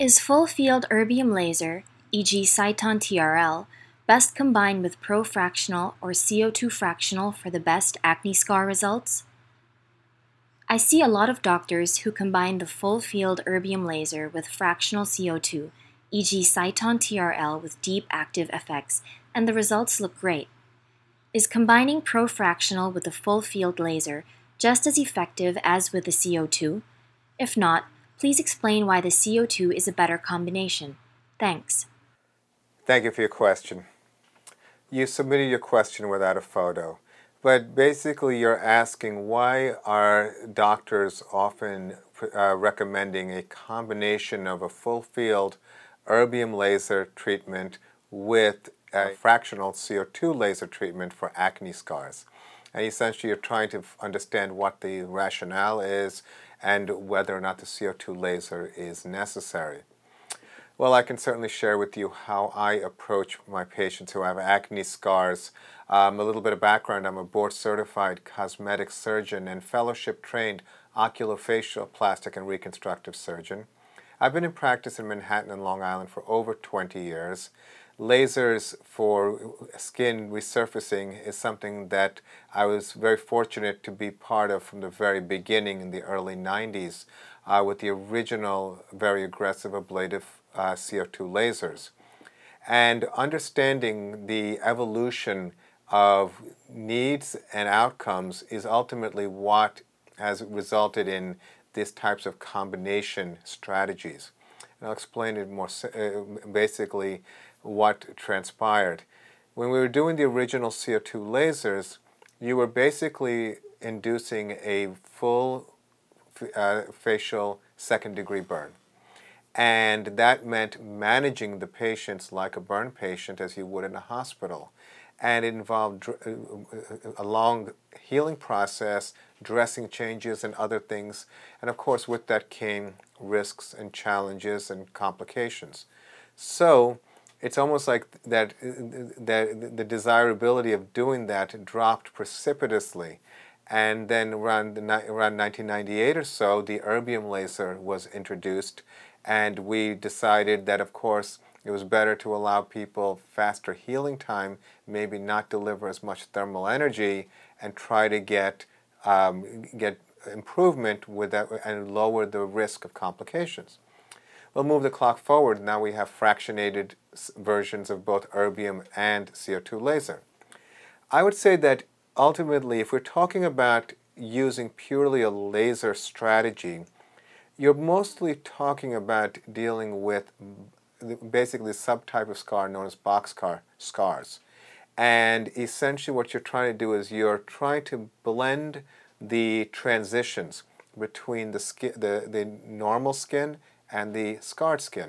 Is full-field erbium laser, e.g. Cyton TRL, best combined with ProFractional or CO2 Fractional for the best acne scar results? I see a lot of doctors who combine the full-field erbium laser with fractional CO2, e.g. Cyton TRL with deep active effects, and the results look great. Is combining ProFractional with the full-field laser just as effective as with the CO2? If not, please explain why the CO2 is a better combination. Thanks. Thank you for your question. You submitted your question without a photo, but basically you're asking why are doctors often recommending a combination of a full-field erbium laser treatment with a fractional CO2 laser treatment for acne scars. And essentially you're trying to understand what the rationale is and whether or not the CO2 laser is necessary. Well, I can certainly share with you how I approach my patients who have acne scars. A little bit of background: I'm a board-certified cosmetic surgeon and fellowship-trained oculofacial, plastic, and reconstructive surgeon. I've been in practice in Manhattan and Long Island for over 20 years. Lasers for skin resurfacing is something that I was very fortunate to be part of from the very beginning in the early 90s with the original very aggressive ablative CO2 lasers. And understanding the evolution of needs and outcomes is ultimately what has resulted in these types of combination strategies. And I'll explain it more basically what transpired. When we were doing the original CO2 lasers, you were basically inducing a full facial second-degree burn. And that meant managing the patients like a burn patient as you would in a hospital. And it involved a long healing process, dressing changes and other things. And of course with that came risks and challenges and complications. So it's almost like that the desirability of doing that dropped precipitously. And then around 1998 or so, the erbium laser was introduced, and we decided that, of course, it was better to allow people faster healing time, maybe not deliver as much thermal energy, and try to get improvement with that and lower the risk of complications. We'll move the clock forward. Now we have fractionated versions of both erbium and CO2 laser. I would say that ultimately, if we're talking about using purely a laser strategy, you're mostly talking about dealing with basically a subtype of scar known as boxcar scars. And essentially what you're trying to do is you're trying to blend the transitions between the normal skin and the scarred skin.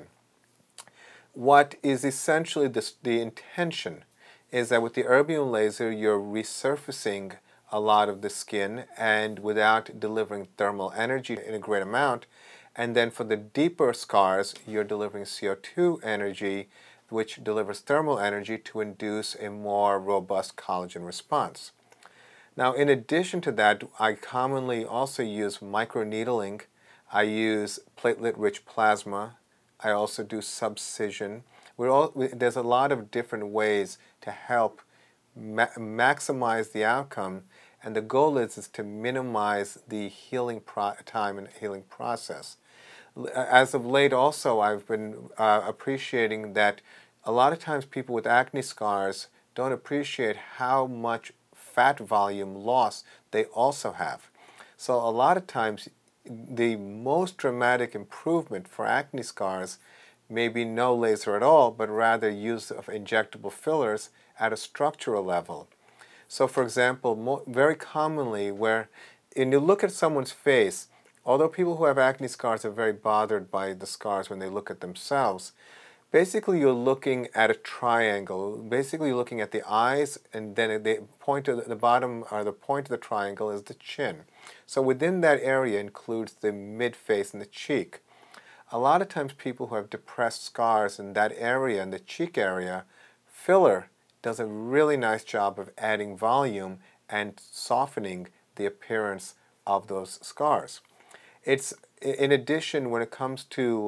What is essentially the intention is that with the erbium laser you're resurfacing a lot of the skin and without delivering thermal energy in a great amount. And then for the deeper scars, you're delivering CO2 energy, which delivers thermal energy to induce a more robust collagen response. Now, in addition to that, I commonly also use microneedling. I use platelet-rich plasma. I also do subcision. There's a lot of different ways to help maximize the outcome, and the goal is to minimize the healing time and healing process. As of late also, I've been appreciating that a lot of times people with acne scars don't appreciate how much fat volume loss they also have. So a lot of times the most dramatic improvement for acne scars may be no laser at all, but rather use of injectable fillers at a structural level. So for example, very commonly when you look at someone's face, although people who have acne scars are very bothered by the scars when they look at themselves, basically you're looking at a triangle. Basically you're looking at the eyes, and then the point of the bottom, or the point of the triangle, is the chin. So within that area includes the mid-face and the cheek. A lot of times people who have depressed scars in that area, in the cheek area, filler does a really nice job of adding volume and softening the appearance of those scars. It's, in addition, when it comes to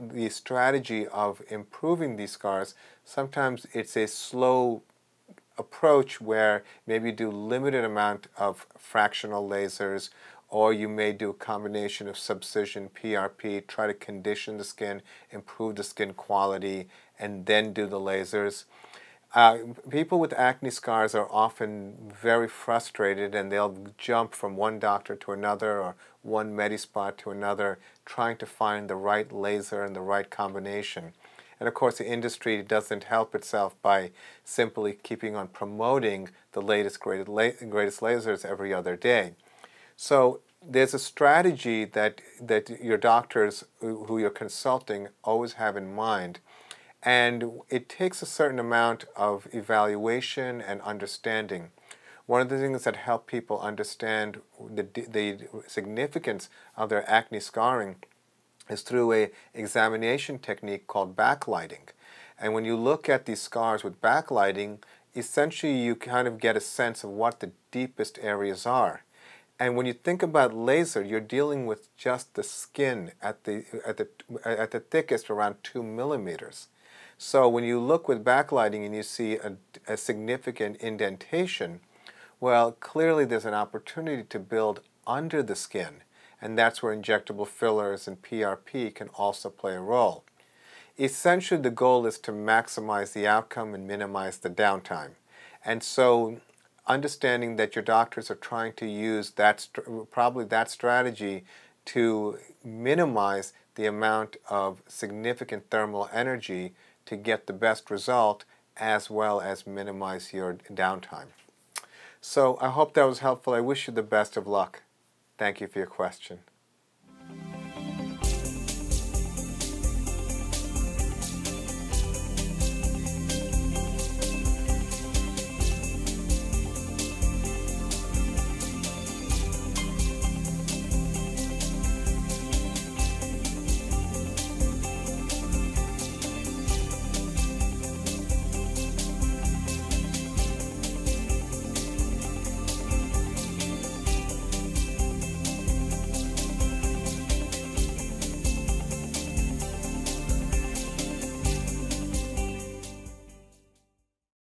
the strategy of improving these scars, sometimes it's a slow approach where maybe you do limited amount of fractional lasers, or you may do a combination of subcision, PRP, try to condition the skin, improve the skin quality, and then do the lasers. People with acne scars are often very frustrated, and they'll jump from one doctor to another or one medi-spa to another, trying to find the right laser and the right combination. And of course, the industry doesn't help itself by simply keeping on promoting the latest, greatest lasers every other day. So there's a strategy that your doctors who you're consulting always have in mind. And it takes a certain amount of evaluation and understanding. One of the things that help people understand the significance of their acne scarring is through an examination technique called backlighting. And when you look at these scars with backlighting, essentially you kind of get a sense of what the deepest areas are. And when you think about laser, you're dealing with just the skin at the thickest, around 2 millimeters. So when you look with backlighting and you see a significant indentation, well, clearly there's an opportunity to build under the skin, and that's where injectable fillers and PRP can also play a role. Essentially, the goal is to maximize the outcome and minimize the downtime. And so understanding that your doctors are trying to use probably that strategy to minimize the amount of significant thermal energy to get the best result, as well as minimize your downtime. So I hope that was helpful. I wish you the best of luck. Thank you for your question.